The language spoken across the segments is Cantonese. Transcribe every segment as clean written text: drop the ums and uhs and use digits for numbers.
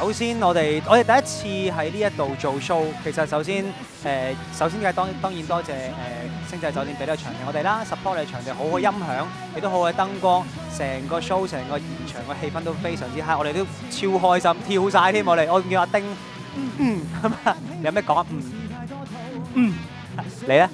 首先我哋第一次喺呢一度做 show， 其實首先嘅當然多謝星際酒店俾呢個場地我哋啦 ，support 我哋場地好好音響，亦都好好嘅燈光，成個 show 成個現場嘅氣氛都非常之 high， 我哋都超開心，跳晒添我仲叫阿丁，咁啊，你有咩講啊？你咧？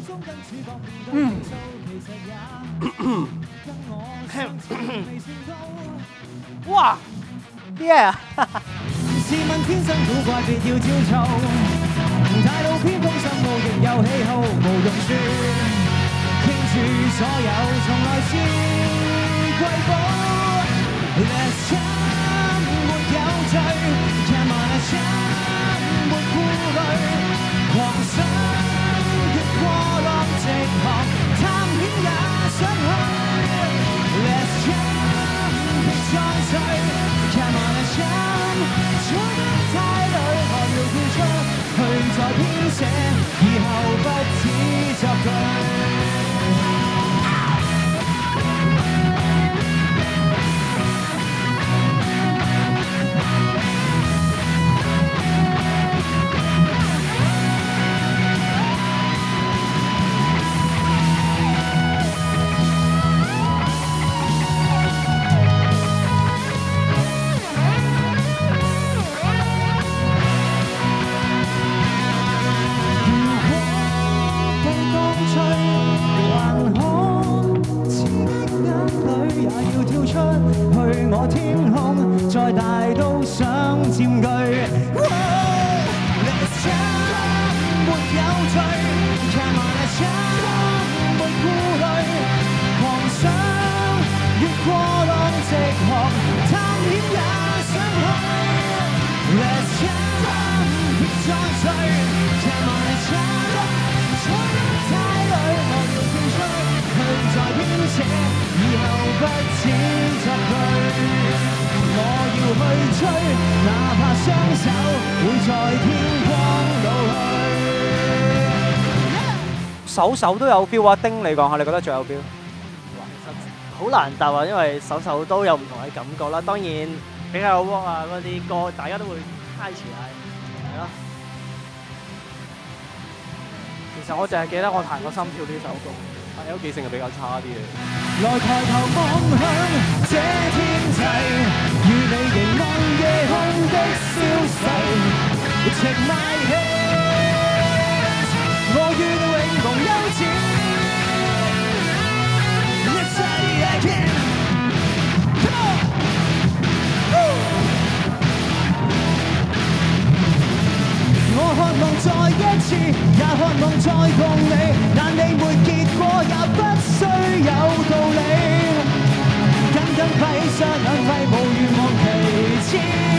哇 ！Yeah！ 試問天生古怪，別要焦躁。大路偏鋒深奧，亦有喜好，無用説。傾住所有，從來是瑰寶。Let's jam， 沒有罪 ，Come on let's jam， 沒顧慮，狂想越過浪直航，探險也想去。Let's jam， 別再睡 ，Come on let's jam， 坐得太累，何要跳出去再編寫，以後不只作句。我天空再大都想佔據。Let's jam， 沒有罪 ，Come on let's jam， 沒顧慮，狂想越過浪直航，探險也想去。Let's jam， 別再睡 ，Come on let's jam， 坐得太累，我要跳出去再編寫，以後不只作句。我要去追，哪怕雙手會在天光老去。 首都有 feel 啊！丁，你講下，你覺得最有 feel？ 好難答啊，因為首都有唔同嘅感覺啦。當然比較 rock 啊嗰啲歌，大家都會嗨起來，係咯。 其實我淨係記得我彈過《心跳》呢首歌，有記性係比較差啲嘅。 來抬頭望向這天際，與你凝望夜空的消逝。Take my hand， 我與你永無休止。Let's say again， Come on， 我渴望再一次，也渴望再共你，但你沒結果，也不需有道理。緊緊閉上兩塊無願望其次，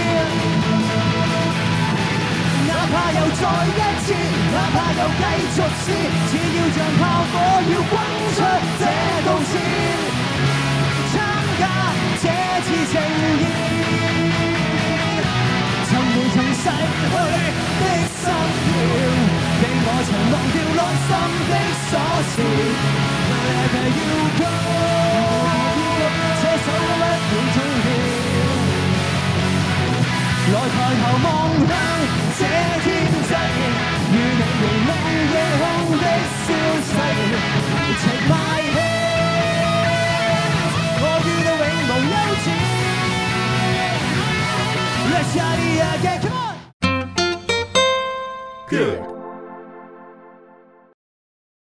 哪怕又再一次，哪怕又繼續試，只要像炮火要轟出這道線，參加這次盛宴。尋回曾逝去的心跳，被我曾忘掉內心的鎖匙。Wherever you go， 這首歌不會終了。來抬頭望向這天際，與你凝望夜空的消逝。Take my hand， 我與你永無休止。Let's party again，come on。Good。